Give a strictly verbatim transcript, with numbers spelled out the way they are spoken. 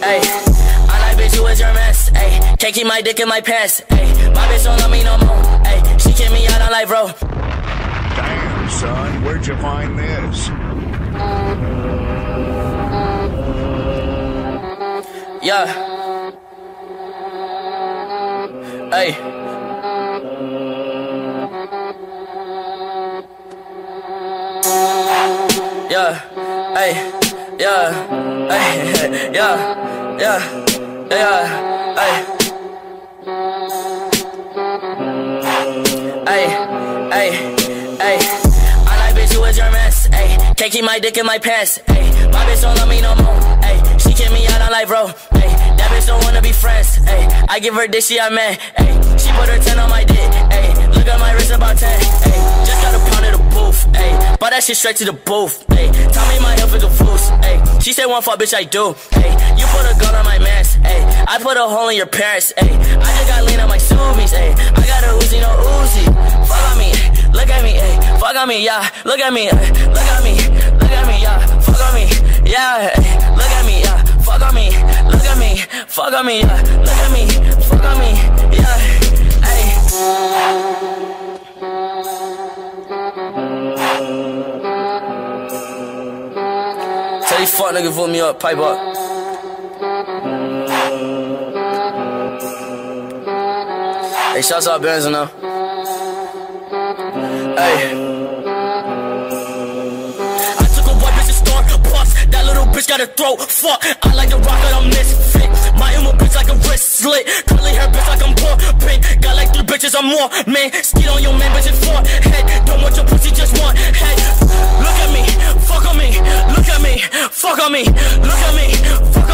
Ayy, I like bitch, you was your mess. Ayy, can't keep my dick in my pants. Ayy, my bitch don't love me no more. Ayy, she kick me out, I'm like, bro. Damn, son, where'd you find this? Yeah. Ayy. Yeah. Ayy. Yeah. Ayy. Yeah. Yeah. Yeah. Ayy. Ayy. Ayy. Ayy. I like bitch, you was your mess. Ayy, can't keep my dick in my pants. Ayy, my bitch don't love me no more. Ayy, she kick me out, I'm like, bro. Ayy, that bitch don't wanna be friends. Ayy, I give her dick, she a man. Ayy, she put her ten on my dick. Ayy, look at my wrist about ten. Ayy, just got a pound of the booth. Ayy, bought that shit straight to the booth. Ayy, tell me my health is a foos. Ayy, she said one fuck, bitch, I do. Ayy, you put a gun on my mans. Ayy, I put a hole in your parents. Ayy, I just got lean on my Subies. Ayy, I got a Uzi, no Uzi. Fuck on me, look at me, ayy, fuck on me, yeah. Look at me, ay, look at me, look at me, yeah. Fuck on me, yeah. Ay, look at me, yeah. Fuck on me, look at me, fuck on me, yeah. Look at me, fuck on me, yeah. Ay. Tell these fuck niggas vote me up, pipe up. Hey, shouts out Benz now. Hey. I took a white bitch to Starbucks. That little bitch got a throat. Fuck, I like the rock, I'm misfit. My emo bitch like a wrist slit. Curly hair bitch like I'm poor. Pink, got like three bitches, I'm more. Man, skid on your man, bitch, it's four. Head, don't want your pussy, just one. Head, look at me, fuck on me. Look at me, fuck on me. Look at me, fuck